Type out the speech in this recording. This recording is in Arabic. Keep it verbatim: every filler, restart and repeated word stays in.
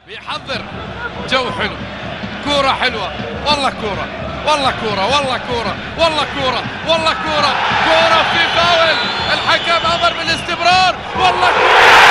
بيحضر جو حلو، كورة حلوة، والله كورة والله كورة والله كورة والله كورة والله كورة كورة في فاول، الحكم أمر بالاستمرار، والله كورة.